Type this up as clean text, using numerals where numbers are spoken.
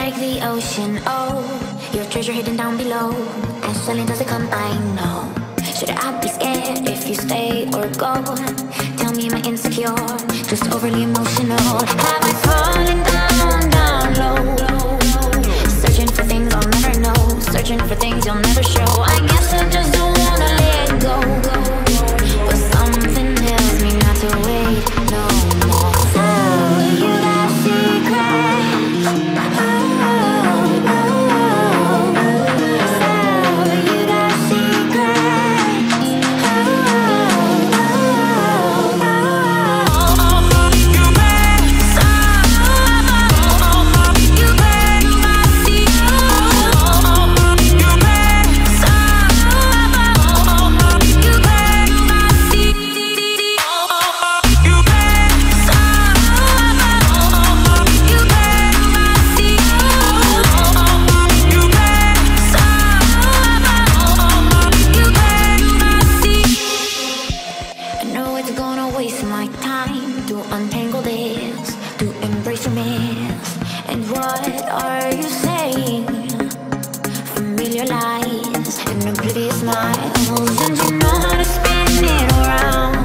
like the ocean, oh, your treasure hidden down below. As silent as it come, I know. Should I be scared if you stay or go? Tell me, am I insecure? Just overly emotional. Have I fallen down, down low? Searching for things I'll never know. Searching for things you'll never show. I guess I just don't wanna let go. But something tells me not to wait no more. So you got secrets. Are you saying familiar lies and oblivious smiles? And you know how to spin it around.